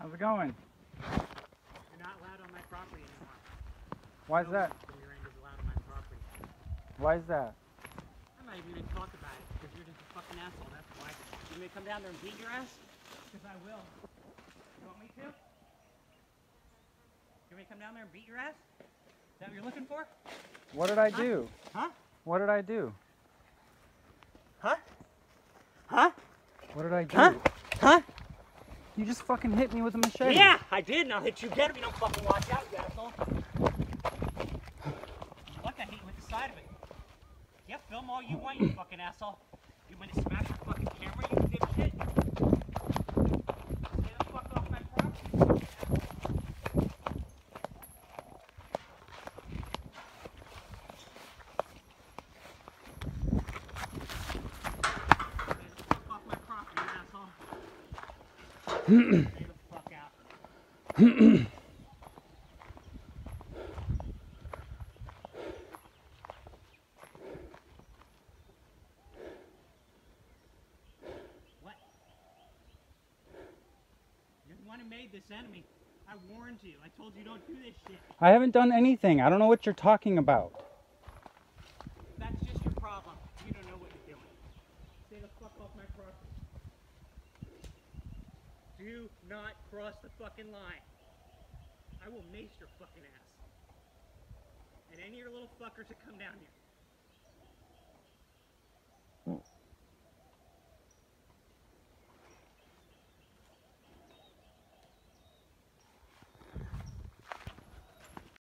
How's it going? You're not allowed on my property anymore. Why is that? From your end is allowed on my property. Why is that? I'm not even going to talk about it because you're just a fucking asshole. That's why. You may come down there and beat your ass? Because I will. You want me to? You want me to come down there and beat your ass? Is that what you're looking for? What did I do? Huh? What did I do? Huh? Huh? What did I do? Huh? Huh? You just fucking hit me with a machete. Yeah, I did, and I'll hit you again if you don't fucking watch out, you asshole. Look, I hit you with the side of it. Yeah, film all you want, you fucking asshole. You want to smash your fucking camera, you dipshit? Stay the fuck off my property. Stay the fuck off my property, asshole. Stay the fuck out. What? You're the one who made this enemy. I warned you. I told you don't do this shit. I haven't done anything. I don't know what you're talking about. That's just your problem. You don't know what you're doing. Stay the fuck off my property. Do not cross the fucking line. I will mace your fucking ass. And any of your little fuckers that come down here.